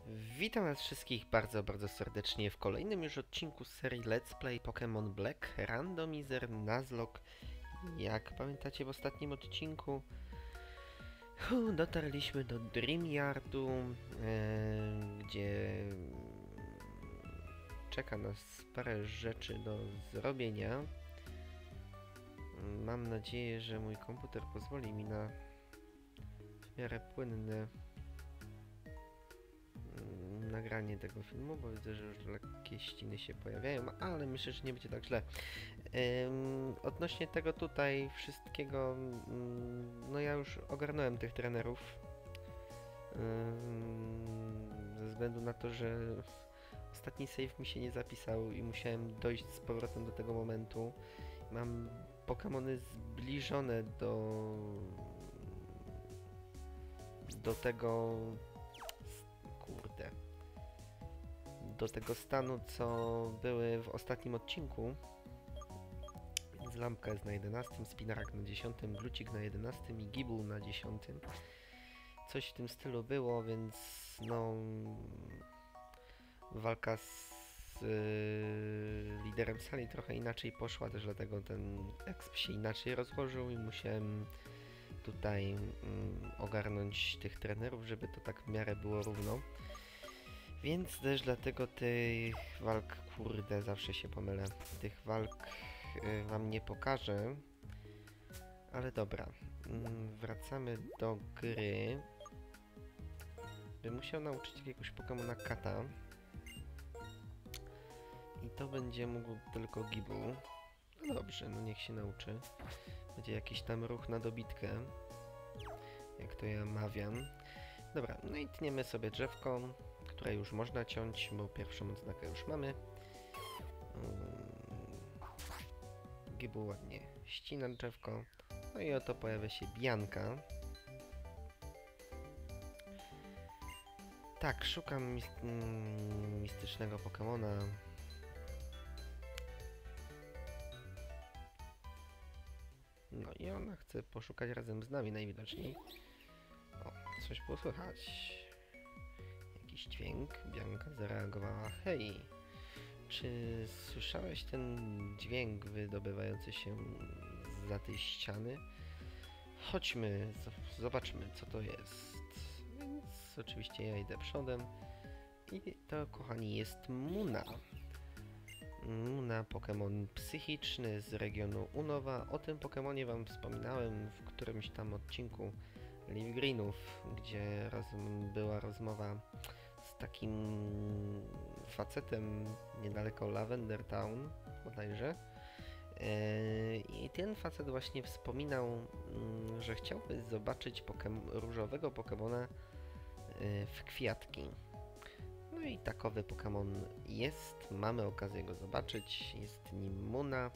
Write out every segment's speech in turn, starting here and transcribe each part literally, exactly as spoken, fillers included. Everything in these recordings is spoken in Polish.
Witam was wszystkich bardzo, bardzo serdecznie w kolejnym już odcinku z serii Let's Play Pokémon Black Randomizer Nuzlocke. Jak pamiętacie, w ostatnim odcinku hu, dotarliśmy do Dream Yardu, e, gdzie czeka nas parę rzeczy do zrobienia. Mam nadzieję, że mój komputer pozwoli mi na w miarę płynne nagranie tego filmu, bo widzę, że już lekkie ściny się pojawiają, ale myślę, że nie będzie tak źle. Ym, odnośnie tego tutaj wszystkiego, ym, no ja już ogarnąłem tych trenerów, ym, ze względu na to, że ostatni save mi się nie zapisał i musiałem dojść z powrotem do tego momentu. Mam Pokémony zbliżone do do tego kurde do tego stanu, co były w ostatnim odcinku. Więc lampka jest na jedenastym, Spinarak na dziesiątym, Glucik na jedenastym i Gible na dziesiątym. Coś w tym stylu było, więc no walka z yy, liderem sali trochę inaczej poszła, też dlatego ten exp się inaczej rozłożył i musiałem tutaj mm, ogarnąć tych trenerów, żeby to tak w miarę było równo. Więc też dlatego tych walk, kurde, zawsze się pomylę, tych walk y, wam nie pokażę. Ale dobra, mm, wracamy do gry. Bym musiał nauczyć jakiegoś Pokemona Kata. I to będzie mógł tylko Gible. No dobrze, no niech się nauczy. Będzie jakiś tam ruch na dobitkę, jak to ja mawiam. Dobra, no i tniemy sobie drzewko, które już można ciąć, bo pierwszą odznakę już mamy. Gible ładnie ścina drzewko. No i oto pojawia się Bianka. Tak, szukam mist mm, mistycznego Pokemona. No i ona chce poszukać razem z nami najwidoczniej. O, coś było słychać. Jakiś dźwięk. Bianka zareagowała. Hej, czy słyszałeś ten dźwięk wydobywający się zza tej ściany? Chodźmy, zobaczmy, co to jest. Więc oczywiście ja idę przodem. I to, kochani, jest Muna. Muna, Pokémon psychiczny z regionu Unova. O tym Pokémonie wam wspominałem w którymś tam odcinku Leaf Greenów, gdzie roz była rozmowa z takim facetem niedaleko Lavender Town, bodajże. Yy, I ten facet właśnie wspominał, yy, że chciałby zobaczyć pokem różowego Pokemona yy, w kwiatki. No i takowy Pokémon jest, mamy okazję go zobaczyć, jest nim Muna.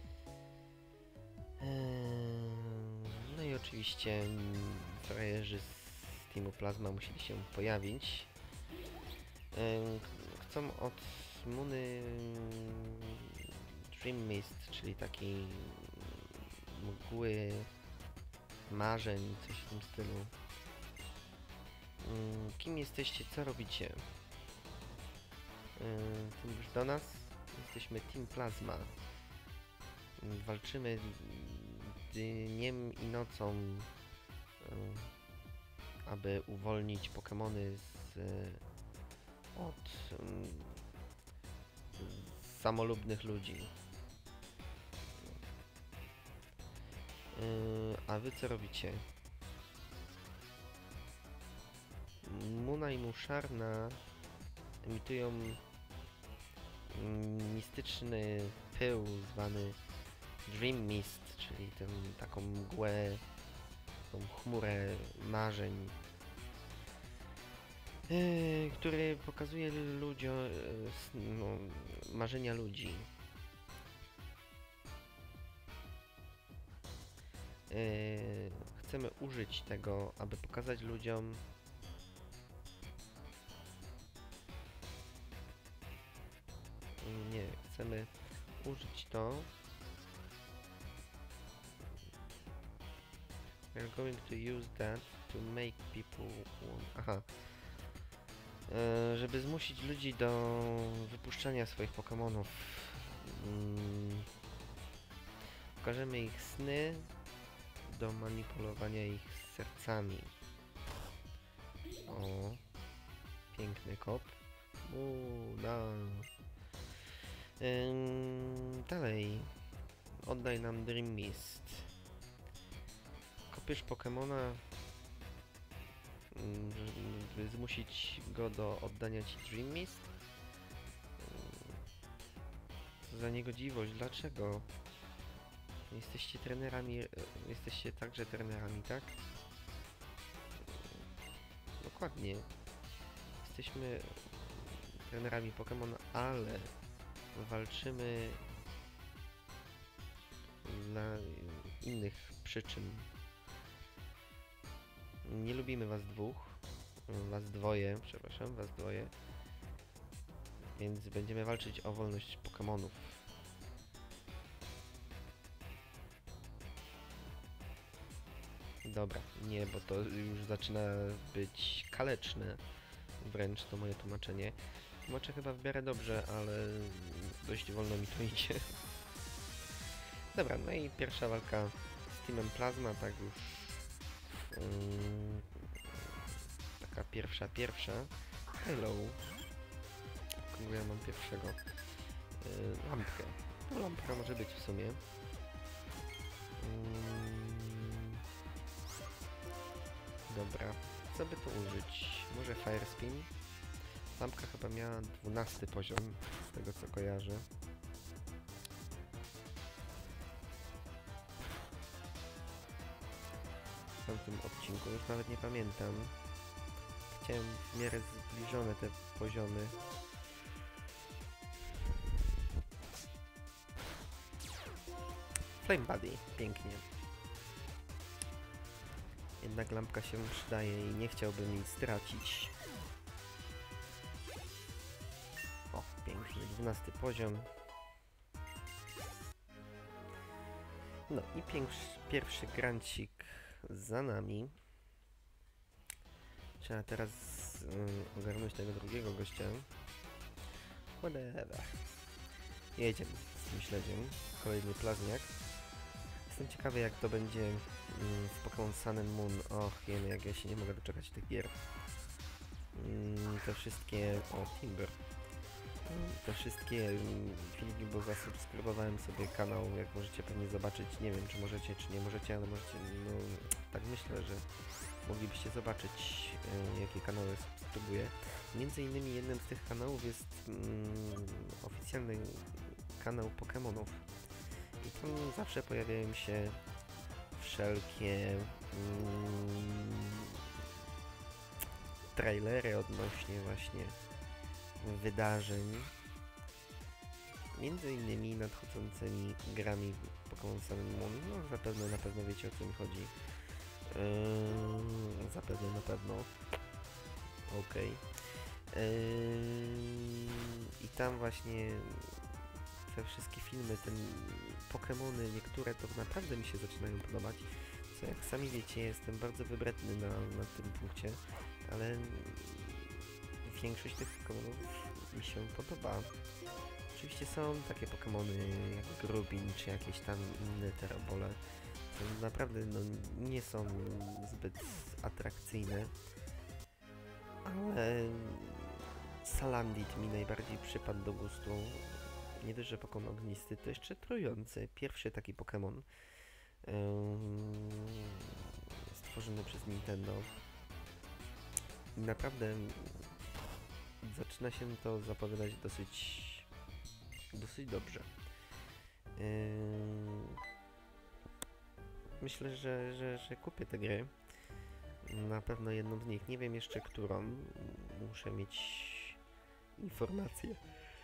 Yy, no i oczywiście frajerzy z Teamu Plasma musieli się pojawić. Yy, chcą od Muny Dream Mist, czyli takiej mgły marzeń, coś w tym stylu. Yy, kim jesteście, co robicie? Yy, już do nas. Jesteśmy Team Plasma. Yy, walczymy dniem i nocą, yy, aby uwolnić Pokemony z, yy, od yy, samolubnych ludzi. Yy, a wy co robicie? Muna i Muszarna emitują mistyczny pył zwany Dream Mist, czyli tę taką mgłę, tą chmurę marzeń, yy, który pokazuje ludziom, yy, no, marzenia ludzi. Yy, chcemy użyć tego, aby pokazać ludziom, nie, chcemy użyć to. We're going to use that to make people want... Aha. e, żeby zmusić ludzi do wypuszczania swoich Pokemonów. Mm, pokażemy ich sny do manipulowania ich sercami. O, piękny kop. Uuu, no. Ym, dalej. Oddaj nam Dream Mist. Kopiesz Pokemona, ym, żeby zmusić go do oddania ci Dream Mist? Ym, co za niegodziwość, dlaczego? Jesteście trenerami, e, jesteście także trenerami, tak? Dokładnie. Jesteśmy trenerami Pokémon, ale walczymy dla innych przyczyn. Nie lubimy was dwóch, was dwoje, przepraszam, was dwoje, więc będziemy walczyć o wolność Pokémonów. Dobra, nie, bo to już zaczyna być kaleczne, wręcz to moje tłumaczenie. Tłumaczę chyba w miarę dobrze, ale dość wolno mi to idzie. Dobra, no i pierwsza walka z Teamem Plasma, tak już um, taka pierwsza, pierwsza. Hello. Kogo ja mam pierwszego? Yy, lampkę. No, lampka może być w sumie. Um, dobra, co by to użyć? Może Fire Spin? Lampka chyba miała dwunasty poziom, z tego co kojarzę. W tamtym odcinku, już nawet nie pamiętam. Chciałem w miarę zbliżone te poziomy. Flame Body, pięknie. Jednak lampka się przydaje i nie chciałbym jej stracić. O, pięknie, dwunasty poziom. No i pierwszy grancik za nami. Trzeba teraz um, ogarnąć tego drugiego gościa. Whatever. Jedziemy z tym śledziem. Kolejny plazmiak. Jestem ciekawy, jak to będzie um, w Pokémon Sun and Moon. Och, jemy, jak ja się nie mogę doczekać tych gier. Um, te wszystkie... O, Timber. Um, te wszystkie um, filmy, bo zasubskrybowałem sobie kanał, jak możecie pewnie zobaczyć. Nie wiem, czy możecie, czy nie możecie, ale możecie... No, tak myślę, że moglibyście zobaczyć, y, jakie kanały subskrybuję. Między innymi jednym z tych kanałów jest mm, oficjalny kanał Pokemonów. I tam zawsze pojawiają się wszelkie mm, trailery odnośnie właśnie wydarzeń. Między innymi nadchodzącymi grami Pokémon Sun and Moon. No zapewne na pewno wiecie, o co mi chodzi. Yy, zapewne na pewno. Okej. Okay. Yy, I tam właśnie te wszystkie filmy, te Pokemony, niektóre to naprawdę mi się zaczynają podobać. Co jak sami wiecie, jestem bardzo wybredny na, na tym punkcie, ale większość tych Pokemonów mi się podoba. Oczywiście są takie Pokemony jak Grubin czy jakieś tam inne terabole. Naprawdę no, nie są zbyt atrakcyjne, ale Salandit mi najbardziej przypadł do gustu. Nie dość, że Pokémon ognisty, to jeszcze trujący. Pierwszy taki Pokémon yy, stworzony przez Nintendo. I naprawdę zaczyna się to zapowiadać dosyć dosyć dobrze. Yy, Myślę, że, że, że kupię tę grę. Na pewno jedną z nich. Nie wiem jeszcze którą. Muszę mieć informacje.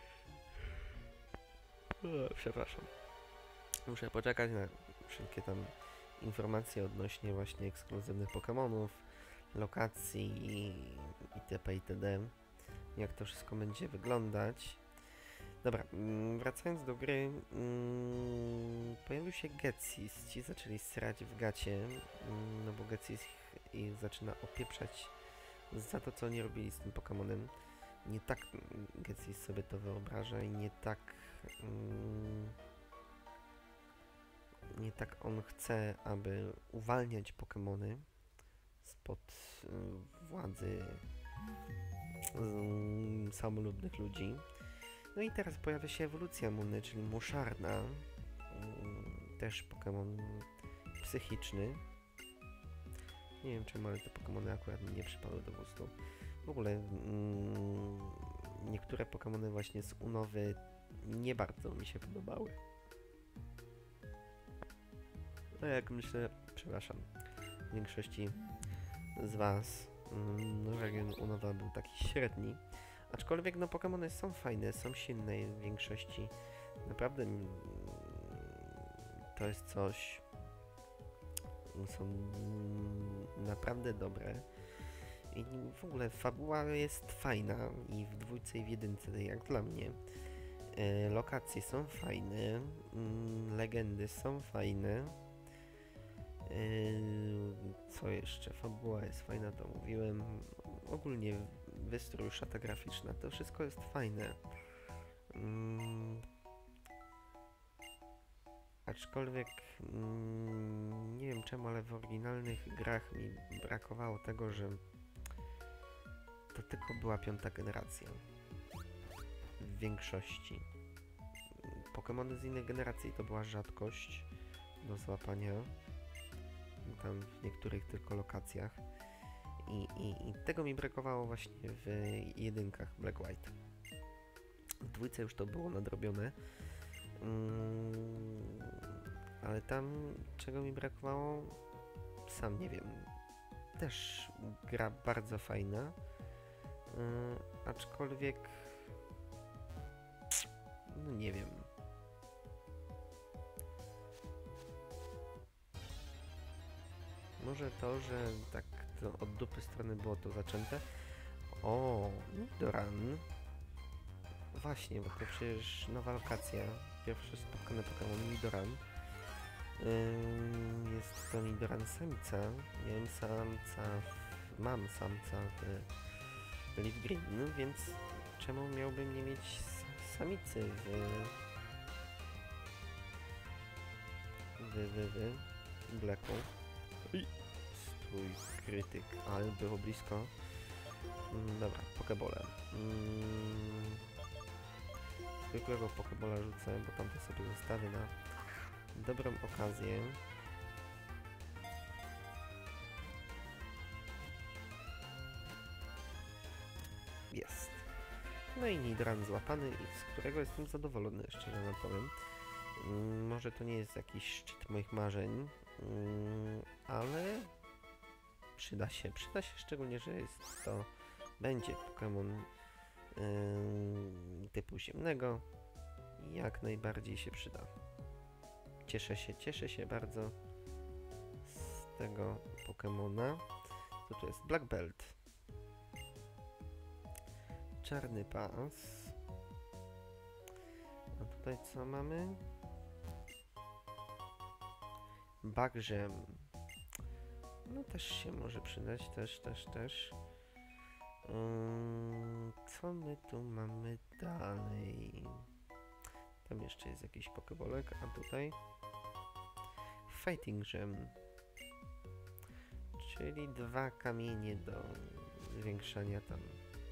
O, przepraszam. Muszę poczekać na wszelkie tam informacje odnośnie właśnie ekskluzywnych Pokemonów, lokacji itp. itd. Jak to wszystko będzie wyglądać. Dobra, wracając do gry, mm, pojawił się Getsis, ci zaczęli srać w gacie, mm, no bo Getsis ich zaczyna opieprzać za to, co oni robili z tym Pokemonem. Nie tak Getsis sobie to wyobraża i nie tak... Mm, nie tak on chce, aby uwalniać Pokemony spod y, władzy y, samolubnych ludzi. No i teraz pojawia się ewolucja Muny, czyli Muszarna. Y, też Pokemon psychiczny. Nie wiem czemu, ale te Pokemony akurat mi nie przypadły do gustu. W ogóle mm, niektóre Pokemony właśnie z Unowy nie bardzo mi się podobały. No jak myślę, przepraszam, w większości z Was mm, no, region Unowa był taki średni. Aczkolwiek no Pokemony są fajne, są silne w większości. Naprawdę mm, to jest coś... Są mm, naprawdę dobre. I w ogóle fabuła jest fajna i w dwójce i w jedynce, jak dla mnie. E, lokacje są fajne, mm, legendy są fajne. E, co jeszcze? Fabuła jest fajna, to mówiłem. Ogólnie wystrój, szata graficzna, to wszystko jest fajne. Mm, aczkolwiek mm, nie wiem czemu, ale w oryginalnych grach mi brakowało tego, że to tylko była piąta generacja. W większości. Pokemony z innej generacji to była rzadkość do złapania. Tam w niektórych tylko lokacjach. I, i, i tego mi brakowało właśnie w jedynkach Black White. W dwójce już to było nadrobione. Mm, ale tam czego mi brakowało? Sam nie wiem. Też gra bardzo fajna. Yy, aczkolwiek no nie wiem. Może to, że tak to od dupy strony było to zaczęte. O, Nidoran. Właśnie, bo to przecież nowa lokacja. Pierwszy spotkany Pokémon Nidoran. Yy, jest to Nidoran samica. Miałem samca, w, mam samca w Leaf Green, więc czemu miałbym nie mieć samicy w... w, w, w Blacku? Stój, krytyk, ale było blisko. Mm, dobra, Pokebole. Mm, zwykłego Pokebola rzucę, bo tamte sobie zostawię na dobrą okazję. Jest. No i Nidoran złapany, i z którego jestem zadowolony, szczerze wam powiem. Mm, może to nie jest jakiś szczyt moich marzeń, mm, ale przyda się, przyda się szczególnie, że jest to, będzie Pokémon yy, typu ziemnego i jak najbardziej się przyda. Cieszę się, cieszę się bardzo z tego Pokémona. To tu jest Black Belt. Czarny pas. A tutaj co mamy? Bagrzem. No też się może przydać, też, też, też. Um, co my tu mamy dalej? Tam jeszcze jest jakiś pokebolek, a tutaj Fighting Gem. Czyli dwa kamienie do zwiększania tam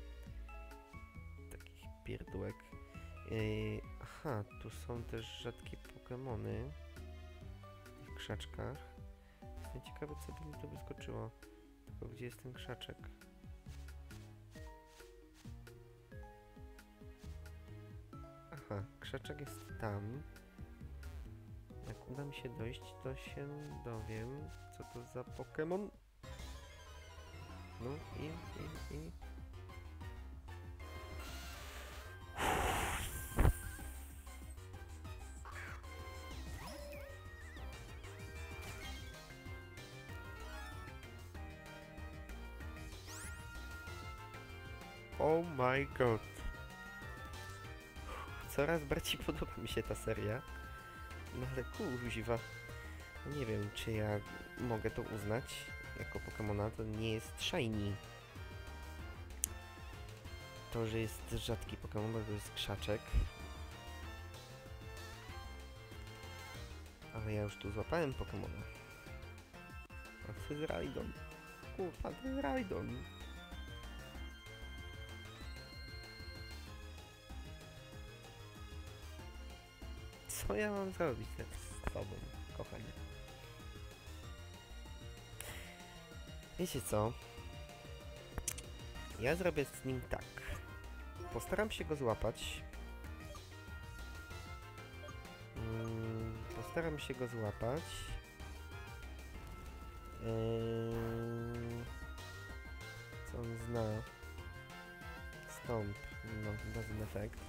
takich pierdółek. Yy, aha, tu są też rzadkie Pokemony w tych krzaczkach. Jestem ciekawy, co by mi tu wyskoczyło. Tylko gdzie jest ten krzaczek? Aha, krzaczek jest tam. Jak uda mi się dojść, to się dowiem, co to za Pokémon. No i, i, i... Oh my god. Coraz bardziej podoba mi się ta seria. No ale kuźwa. Nie wiem, czy ja mogę to uznać jako Pokemona. To nie jest shiny. to, że jest rzadki Pokémon, bo to jest krzaczek. Ale ja już tu złapałem Pokemona. A to jest Raidon. Kurwa, to jest Raidon. Co ja mam zrobić z tobą, kochanie? Wiecie co? Ja zrobię z nim tak. Postaram się go złapać. Hmm, postaram się go złapać. Yy, co on zna? Stomp. No, doesn't effect.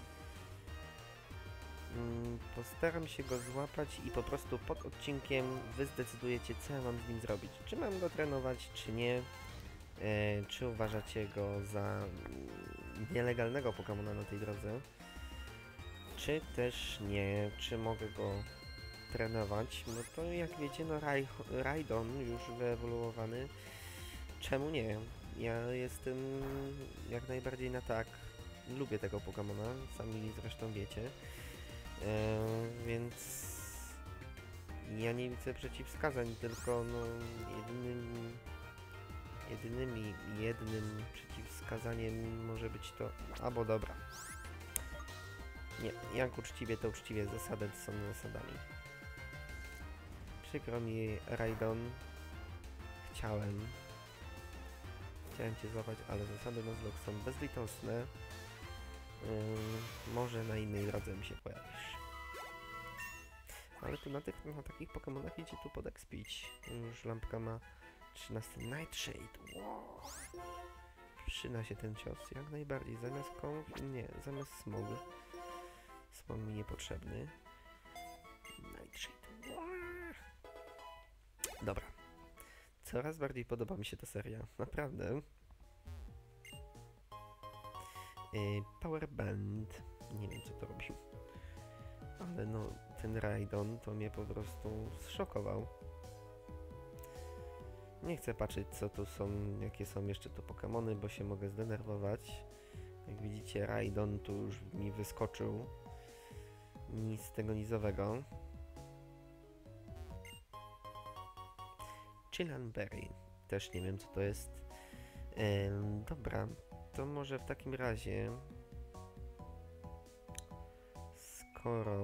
Yy, postaram się go złapać i po prostu pod odcinkiem wy zdecydujecie, co ja mam z nim zrobić. Czy mam go trenować, czy nie. Yy, czy uważacie go za nielegalnego Pokemona na tej drodze? Czy też nie? Czy mogę go trenować? No to jak wiecie, no Rai Raidon już wyewoluowany. Czemu nie? Ja jestem jak najbardziej na tak. Lubię tego Pokemona, sami zresztą wiecie. Eee, więc ja nie widzę przeciwwskazań, tylko no jedynym jedynymi jednym przeciwwskazaniem może być to... Albo dobra. Nie, jak uczciwie to uczciwie, zasady są zasadami. Przykro mi, Raidon. Chciałem. Chciałem cię złapać, ale zasady Nuzlocke są bezlitosne. Yy, może na innej drodze mi się pojawisz. Ale tu na, tych, na takich Pokemonach idzie tu podekspić. Już lampka ma trzynasty Nightshade. Wow. Przyda się ten cios jak najbardziej. Zamiast kąp... Nie, zamiast smog. Smog mi niepotrzebny. Nightshade. Wow. Dobra. Coraz bardziej podoba mi się ta seria. Naprawdę. Yy, Power Band. Nie wiem, co to robi. Ale no, ten Raidon to mnie po prostu zszokował. Nie chcę patrzeć, co tu są, jakie są jeszcze tu Pokemony, bo się mogę zdenerwować. Jak widzicie, Raidon tu już mi wyskoczył. Nic z tego nizowego. Chilanberry. Też nie wiem, co to jest. Ehm, dobra, to może w takim razie... Skoro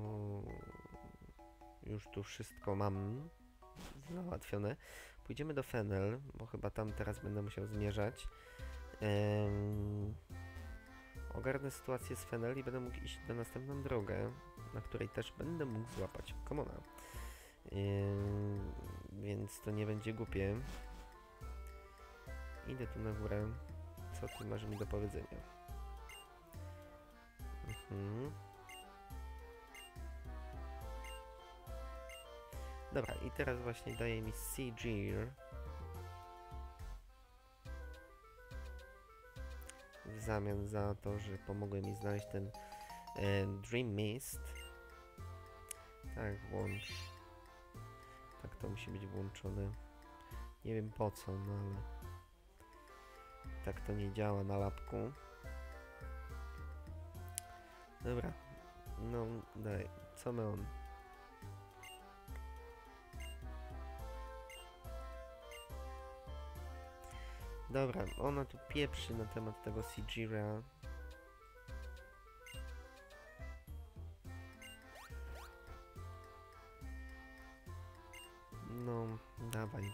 już tu wszystko mam załatwione, pójdziemy do Fennel, bo chyba tam teraz będę musiał zmierzać. Ehm, ogarnę sytuację z Fennel i będę mógł iść na następną drogę, na której też będę mógł złapać Pokemona. Ehm, więc to nie będzie głupie. Idę tu na górę. Co ty masz mi do powiedzenia? Mhm. Dobra, i teraz właśnie daje mi Seagear. W zamian za to, że pomogły mi znaleźć ten e, Dream Mist. Tak, włącz. Tak, to musi być włączone. Nie wiem po co, no ale... Tak to nie działa na lapku. Dobra. No, daj. Co my on? Dobra, ona tu pieprzy na temat tego Seageara. No, dawaj.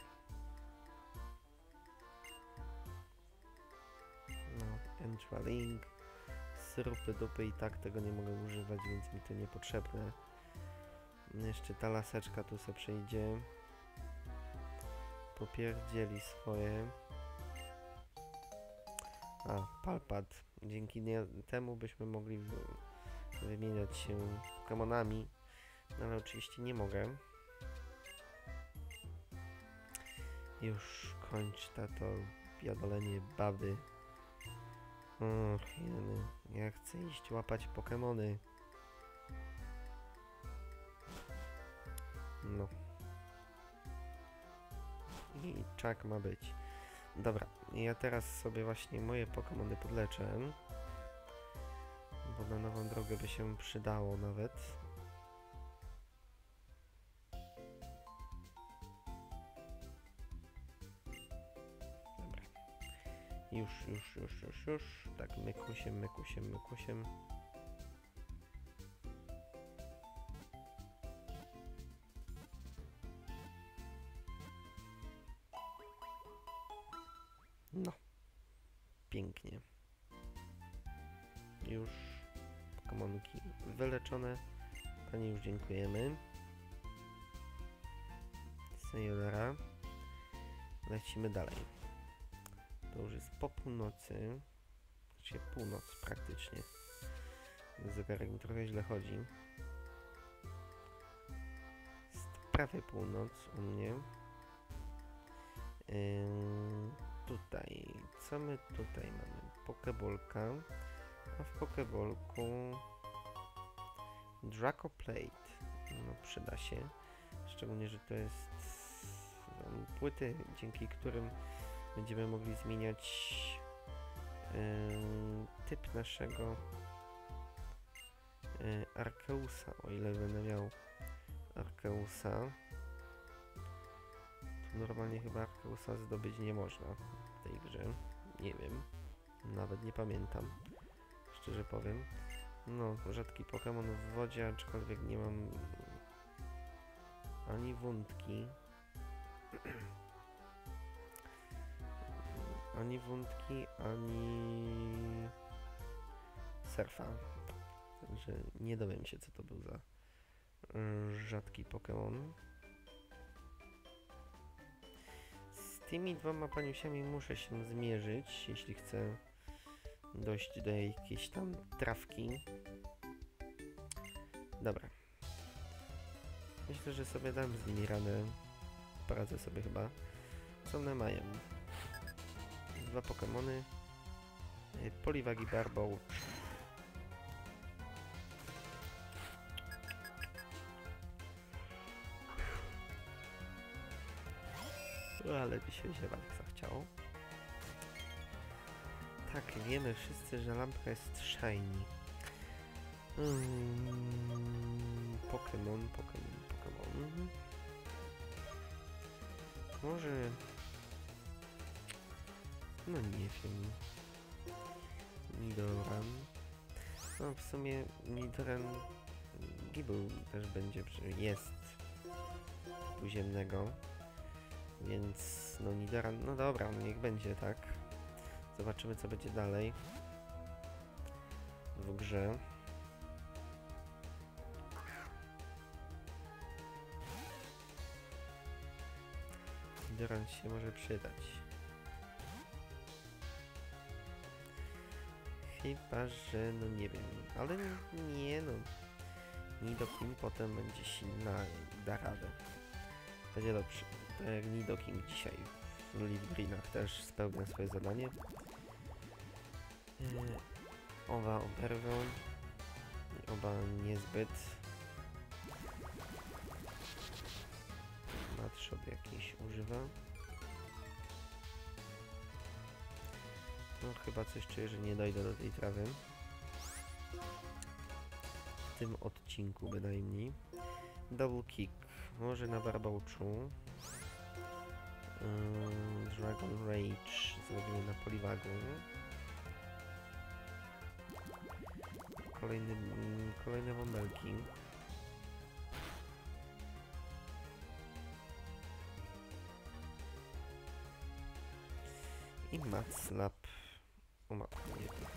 No, Entral Link. Syrupy dupy i tak tego nie mogę używać, więc mi to niepotrzebne. Jeszcze ta laseczka tu se przejdzie. Popierdzieli swoje. A, Palpad. Dzięki nie, temu byśmy mogli w, wymieniać się Pokemonami. No ale oczywiście nie mogę. Już kończ tato biadolenie baby. Och, jeny. Ja chcę iść łapać Pokemony. No. I czak ma być. Dobra, ja teraz sobie właśnie moje Pokemony podleczę. bo na nową drogę by się przydało nawet. Dobra. Już, już, już, już, już. Tak, mykusiem, mykusiem, mykusiem. No. Pięknie. Już Pokemonki wyleczone. Pani już dziękujemy. Sayonara. Lecimy dalej. To już jest po północy. Znaczy północ praktycznie. Zegarek mi trochę źle chodzi. Jest prawie północ u mnie. Yy, tutaj. Co my tutaj mamy? Pokebolka. A w Pokebolku Draco Plate. No przyda się. Szczególnie, że to jest um, płyty, dzięki którym będziemy mogli zmieniać um, typ naszego um, Arceusa, o ile będę miał Arceusa. Tu normalnie chyba Arceusa zdobyć nie można w tej grze. Nie wiem. Nawet nie pamiętam. Szczerze powiem. No, rzadki Pokémon w wodzie, aczkolwiek nie mam ani wątki. Ani wątki, ani surfa. Także nie dowiem się, co to był za rzadki Pokémon. Z tymi dwoma paniusiami muszę się zmierzyć, jeśli chcę dojść do jakiejś tam trawki. Dobra. Myślę, że sobie dam z nimi radę. Poradzę sobie chyba. Co one mają? Dwa Pokemony. Poliwag i Barboł. Ale by się zielak zachciało. Tak, wiemy wszyscy, że lampka jest shiny. Mm, Pokémon, Pokémon, Pokémon. Może... No nie wiem. Nidoran. No w sumie Nidoran Gible też będzie, jest typu ziemnego. Więc no Nidoran, no dobra, no niech będzie, tak. Zobaczymy, co będzie dalej w grze. Nidoran się może przydać. Chyba, że no nie wiem, ale nie no. Nidoking potem będzie silna i da radę. Będzie dobrze. Tak jak Nidoking dzisiaj w Leaf Greenach też spełnia swoje zadanie. Yy, oba oberwą. Oba niezbyt. Matshot jakiś używa. No chyba coś czuję, że nie dojdę do tej trawy. W tym odcinku bynajmniej. Double kick. Może na Barbauczu. Yy, Dragon Rage zrobimy na Poliwagu. Kolejny, mm, kolejne bąbelki. I Matslap. O matko, nie wiem.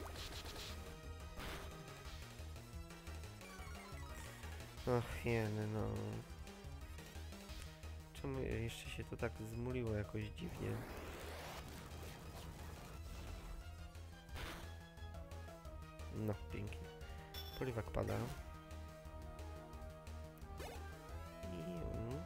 Och, jeny, no. Czemu jeszcze się to tak zmuliło jakoś dziwnie? No, pięknie. Poliwag pada. I...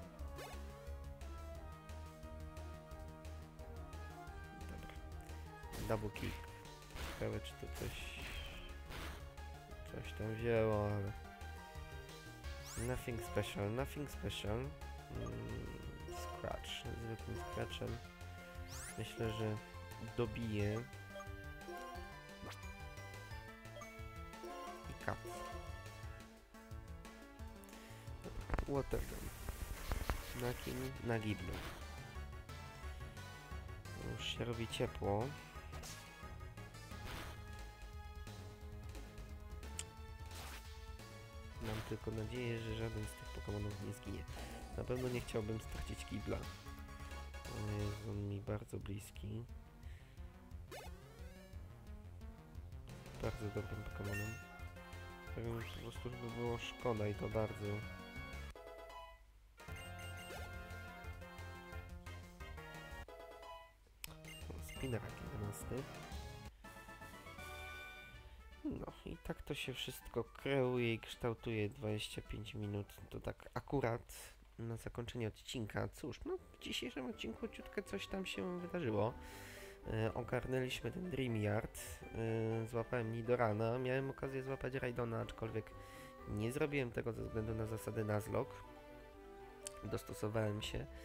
Dobra. Double kick. Ciekawe, czy to coś... Coś tam wzięło, ale... Nothing special, nothing special. Mm, scratch, zwykłym scratchem. Myślę, że dobije. kat. Dobra, Watergun. Na kim? Na Giblu. Już się robi ciepło. Mam tylko nadzieję, że żaden z tych Pokemonów nie zginie. Na pewno nie chciałbym stracić Gibla. Jest on mi bardzo bliski. Bardzo dobrym Pokemonem. Którym po prostu by było szkoda i to bardzo. Spinarak jedenasty. No i tak to się wszystko kreuje i kształtuje dwadzieścia pięć minut. To tak akurat na zakończenie odcinka. Cóż, no w dzisiejszym odcinku ciutkę coś tam się wydarzyło. E, ogarnęliśmy ten Dream Yard. E, złapałem Nidorana. Miałem okazję złapać Raidona, aczkolwiek nie zrobiłem tego ze względu na zasady Nuzlocke. Dostosowałem się. E,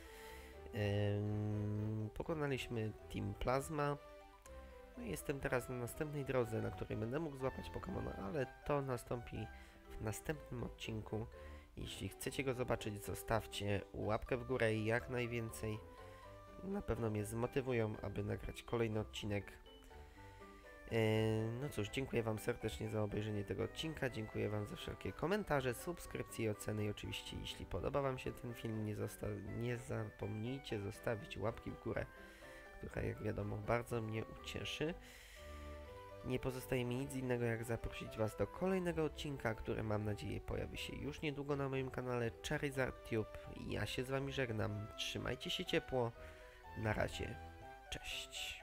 pokonaliśmy Team Plasma. No i jestem teraz na następnej drodze, na której będę mógł złapać Pokemona, ale to nastąpi w następnym odcinku. Jeśli chcecie go zobaczyć, zostawcie łapkę w górę i jak najwięcej. Na pewno mnie zmotywują, aby nagrać kolejny odcinek. Eee, no cóż, dziękuję Wam serdecznie za obejrzenie tego odcinka. Dziękuję Wam za wszelkie komentarze, subskrypcje i oceny. I oczywiście, jeśli podoba Wam się ten film, nie, nie zapomnijcie zostawić łapki w górę, która, jak wiadomo, bardzo mnie ucieszy. Nie pozostaje mi nic innego, jak zaprosić Was do kolejnego odcinka, który, mam nadzieję, pojawi się już niedługo na moim kanale Charizard Tube. Ja się z Wami żegnam. Trzymajcie się ciepło. Na razie. Cześć.